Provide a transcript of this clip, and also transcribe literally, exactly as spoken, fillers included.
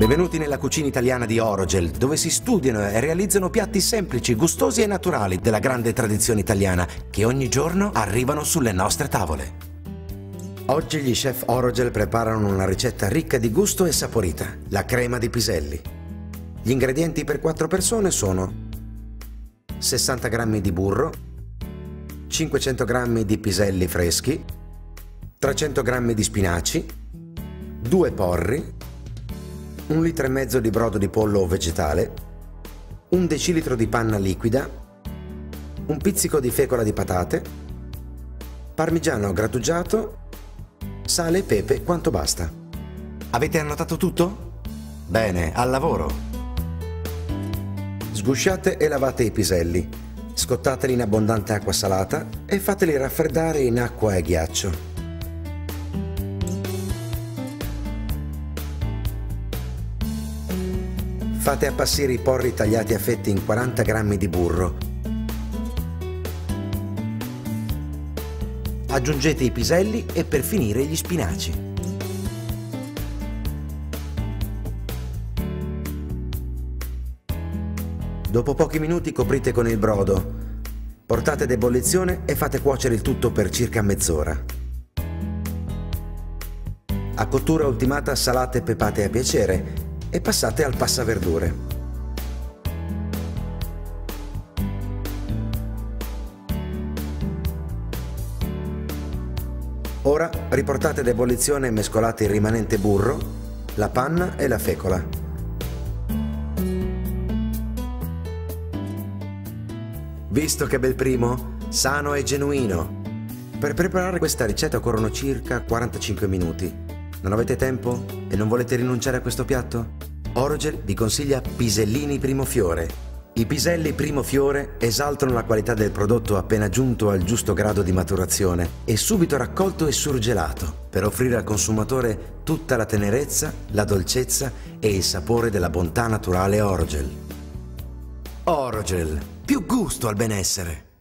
Benvenuti nella cucina italiana di Orogel, dove si studiano e realizzano piatti semplici, gustosi e naturali della grande tradizione italiana che ogni giorno arrivano sulle nostre tavole. Oggi gli chef Orogel preparano una ricetta ricca di gusto e saporita, la crema di piselli. Gli ingredienti per quattro persone sono sessanta grammi di burro, cinquecento grammi di piselli freschi, trecento grammi di spinaci, due porri, un litro e mezzo di brodo di pollo o vegetale, un decilitro di panna liquida, un pizzico di fecola di patate, parmigiano grattugiato, sale e pepe quanto basta. Avete annotato tutto? Bene, al lavoro! Sgusciate e lavate i piselli, scottateli in abbondante acqua salata e fateli raffreddare in acqua e ghiaccio. Fate appassire i porri tagliati a fetti in quaranta grammi di burro. Aggiungete i piselli e per finire gli spinaci. Dopo pochi minuti coprite con il brodo. Portate ad ebollizione e fate cuocere il tutto per circa mezz'ora. A cottura ultimata salate e pepate a piacere e passate al passaverdure. Ora riportate ad ebollizione e mescolate il rimanente burro, la panna e la fecola. Visto che bel primo? Sano e genuino! Per preparare questa ricetta occorrono circa quarantacinque minuti. Non avete tempo e non volete rinunciare a questo piatto? Orogel vi consiglia pisellini primo fiore. I piselli primo fiore esaltano la qualità del prodotto appena giunto al giusto grado di maturazione e subito raccolto e surgelato, per offrire al consumatore tutta la tenerezza, la dolcezza e il sapore della bontà naturale Orogel. Orogel, più gusto al benessere!